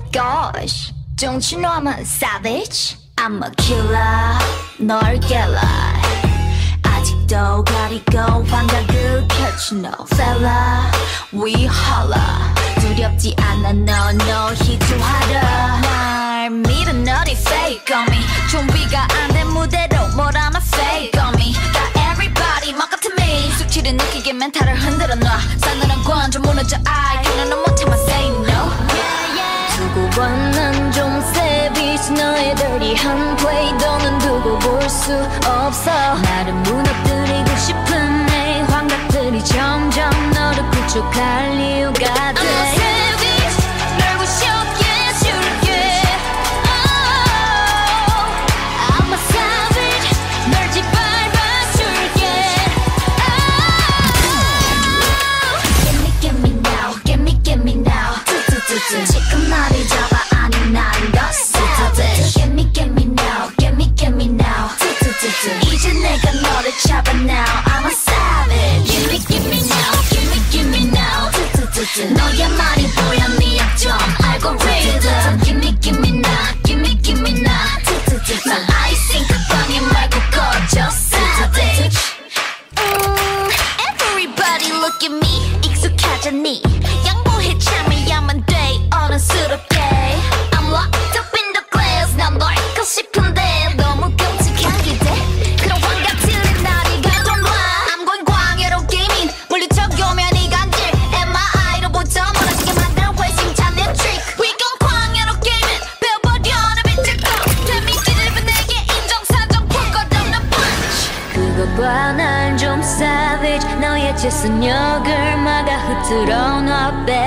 gosh, don't you know I'm a savage? I'm a killer, 널 깨라. 아직도 가리고 환각을 펼치 no fella. We holla. 두렵지 않아 no 희투하라. 날 믿어 너리 fake on me. 준비가 안 된 무대로 뭘 하나 fake on me. 다 everybody 막 같은 me. 숙취를 느끼게 멘탈을 흔들어 놔. 싸늘한 관점 무너져 I 너는 못 참아 say no. 두고 봐 난 좀 savage. 너의 dirty한 play 너는 두고 볼 수 없어. 나를 무너뜨리고 싶은 내 환각들이 점점 너를 구축할 이유가 돼. I'm a savage 널 부셔게 해줄게. Oh, I'm a savage 널 짓밟아줄게. Oh, give me now, give me now. 지금 나를 잡아 아니 난 더 savage. Give me now, give me now. 이제 내가 너를 잡아 now. I'm a savage. Give me now, give me now. 너야말이 보여 네 약점 알고리즘. Give me now, give me now. 난 SYNK 방해 말고 꺼져 savage. Everybody look at me. 익숙하잖니. 양보해 참아야만 돼 어른스럽게. I'm locked up in the glass. 난 널 잊고 싶은데 너무 끔찍하게 돼. 그런 환각들은 나를 가둬놔. I'm going 광야로 게이밍. 물리쳐오면 이 간질 AMMA 멀어지게 만드는 회심찬 내 trick. We gon' 광야로 게이밍. 배워버려 내 빛을 꺼. 재밌기를 내게 인정사정 풀 것 없는 punch. 그거 봐 난 좀 savage. 너의 재선역을 막아 흐트러 놔 babe.